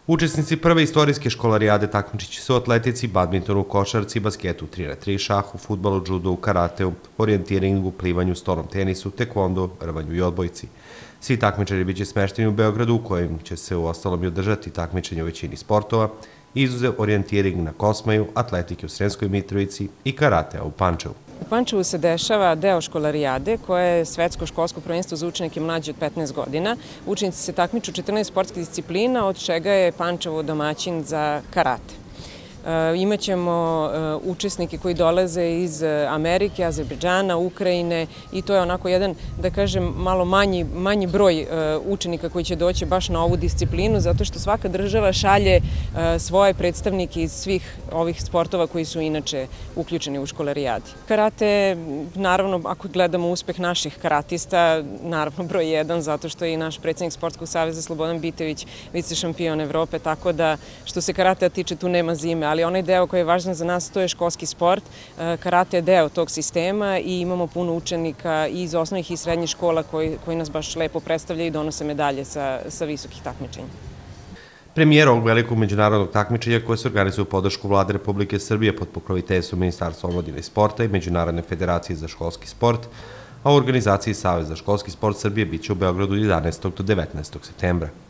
Učesnici prve istorijske školarijade takmičiće se u atletici, badmintonu, košarci, basketu, 3x3, šahu, fudbalu, džudu, karateu, orijentiringu, plivanju, stolnom tenisu, tekvondu, rvanju i odbojci. Svi takmičari biće smešteni u Beogradu, u kojem će se u ostalom i održati takmičenje u većini sportova, izuzev orijentiring na Kosmaju, atletike u Sremskoj Mitrovici i karatea u Pančevu. U Pančevu se dešava deo školarijade koje je svetsko školsko prvenstvo za učenike mlađe od 15 godina. Učenici se takmiču u 14 sportskih disciplina, od čega je Pančevo domaćin za karate. Imaćemo učesnike koji dolaze iz Amerike, Azerbejdžana, Ukrajine i to je onako jedan, da kažem, malo manji broj učenika koji će doći baš na ovu disciplinu, zato što svaka država šalje svoje predstavnike iz svih ovih sportova koji su inače uključeni u školarijadi. Karate, naravno, ako gledamo uspeh naših karatista, naravno broj 1, zato što je i naš predsjednik Sportskog saveza Slobodan Bitević vice šampion Evrope, tako da što se karatea tiče tu nema zime, ali onaj deo koji je važan za nas to je školski sport. Karate je deo tog sistema i imamo puno učenika i iz osnovnih i srednjih škola koji nas baš lepo predstavljaju i donose medalje sa visokih takmičenja. Premijera ovog velikog međunarodnog takmičenja koje se organizuje u podršku Vlade Republike Srbije pod pokroviteljstvom Ministarstva omladine i sporta i Međunarodne federacije za školski sport, a u organizaciji Savez za školski sport Srbije biće u Beogradu 11. do 19. septembra.